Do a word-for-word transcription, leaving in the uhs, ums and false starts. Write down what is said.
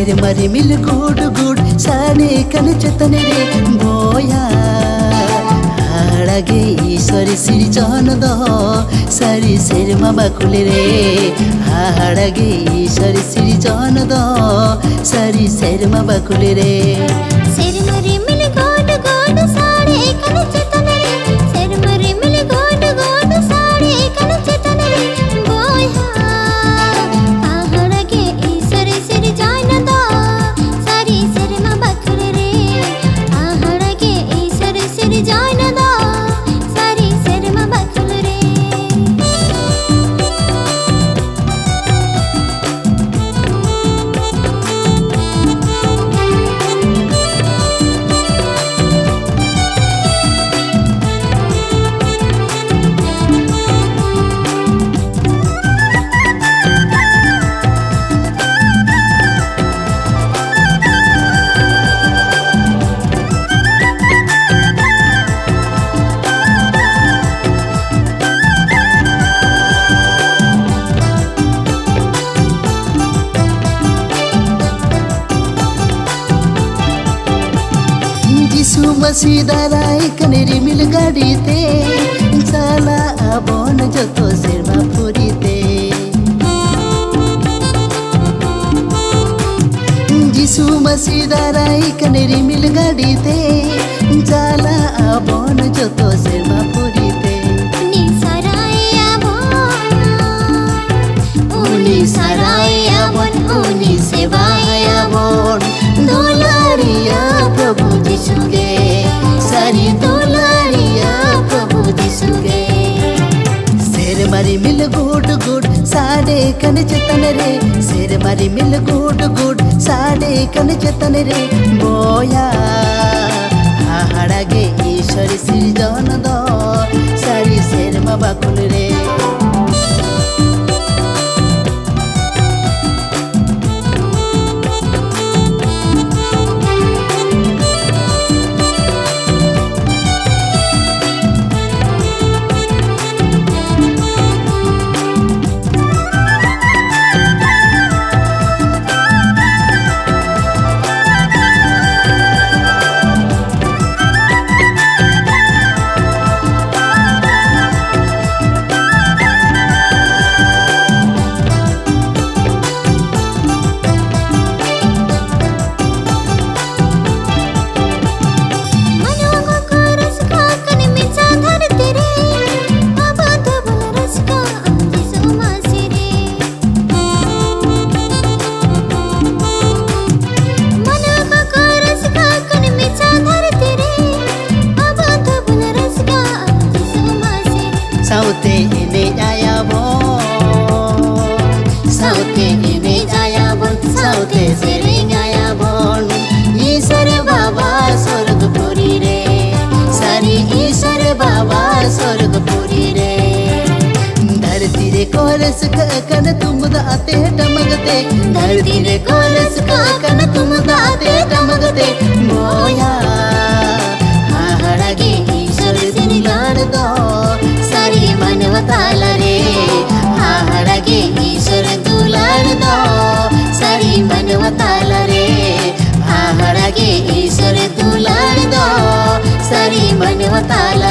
सेरे मरी मिल good good साडे कन चेतने रे बोया हाड़गे ईश्वरी सिरी जन द सारी सेरे मामा खुले रे हाड़गे ईश्वरी सिरी जन द सारी सेरे मामा खुले रे सेरे मरी मिल गुड गुड साडे कन चेतने रे सेरे मरी मिल गुड गुड साडे कन चेतने रे बोया मसीदाराई कनेरी मिल गाड़ी ते साला आबोन जतो सेरमा पूरी ते जिसु मसीदाराई कनेरी मिल गाड़ी ते साला आबोन जतो सेरमा पूरी ते नी सराय आबोन उनी सराय आबोन उनी सेवाय आबोन दुलारिया प्रभु जिसुगे सारी दुलारिया प्रभु जिसुगे सेरे मारी मिल गुड गुड साडे कन चेतने रे सेरे मारी मिल गुड गुड साडे कन चेतने रे बोया हाड़गे ईश्वरी सिरी जन द सारी सेरे मामा खुल रे साउते इने जाया बोन साउते इने जाया बोन साउते सेरे जाया बोन ईश्वर बाबा स्वर्गपुरी रे सारी ईश्वर बाबा स्वर्गपुरी रे धरती रे कोरस कन तुम दाते टमगते धरती रे कोरस कन तुम दाते टमगते मोया हाड़गे ईश्वर सिरी लाड़ दो सारी मानवताला रे हाड़गे ईश्वर दुलाड़ दो सारी मानवताला रे हाड़गे ईश्वर दुलाड़ दो सारी मानवताला